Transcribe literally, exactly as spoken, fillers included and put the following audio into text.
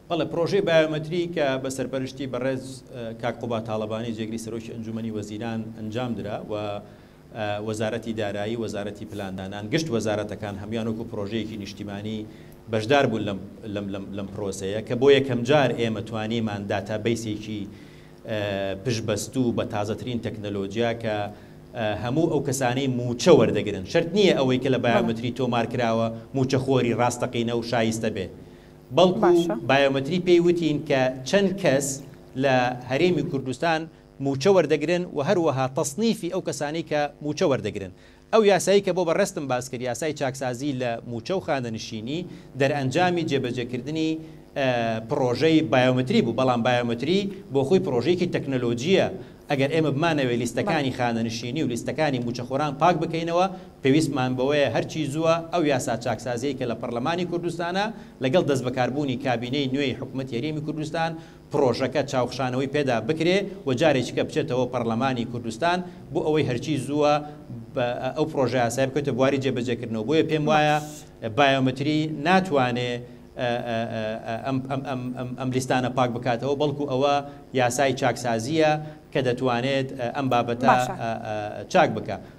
بەڵێ پرۆژەی بایۆمەتری کە بە سەرپەرشتی بەڕێز کاک قوبا تاڵەبانی جێگری سەرۆکی ئەنجومەنی وەزیران ئەنجام درا و وەزارەتی دارایی وەزارەتی پلاندانان گشت وەزارەتەکان هەمیان وەکو پرۆژەیەکی نیشتیمانی بەشدار بوون لەم پرۆسەیە کە بۆ یەکەم جار ئێمە توانیمان داتابەیسێکی پشبەستوو بە تازەترین تەکنەلۆجیا کە هەموو ئەو کەسانەی موچە وەردەگرن شەرت نییە ئەوەی کە لە بایۆمەتری تۆمار کراوە موچەخۆری ڕاستەقینە و شایستە بێ بەڵکو بایۆمەتری پێی وتین کە چەند کەس لە هەرێمی کوردستان موچە وەردەگرن و هەروەها تەصنیفی ئەو کەسانی کە موچە وەردەگرن ئەو یاسایی کە بۆ بەڕێستم باس کرد یاسای چاکسازی لە موچە و خانەنشینی دەرئەنجامی جێبەجێکردنی پرۆژەی بایۆمەتری بوو بەڵام بایۆمەتری بۆ خۆی پرۆژەیەکی تەکنەلۆجیە ئەگەر ئێمە بمانەوێت لیستەکانی خانەنشینی و لیستەکانی موچەخۆران پاک بکەینەوە پێویستمان بەوەیە هەرچی زووە ئەو یاسا چاکسازیە کە لە پەرلەمانی کوردستانە لەگەڵ دەست بەکاربوونی کابینەی نوێی حکوومەت یاریمی کوردستان پرۆژەکە چاوخشانەوەی پێدا بکرێ و جارێکیکە بچێتەوە پەرلەمانی کوردستان بۆ ئەوەی هەرچی زووە ئەو پرۆژە یاسای بکەوێتە بواری جێبەجێکردنەوە بۆیە پێم وایە بایۆمەتری ناتوانێت ئەم لیستانە پاک بکاتەوە بەڵکو ئەوە یاسای چاکسازیە کە دەتوانێت ئەم بابەتە چاک بکە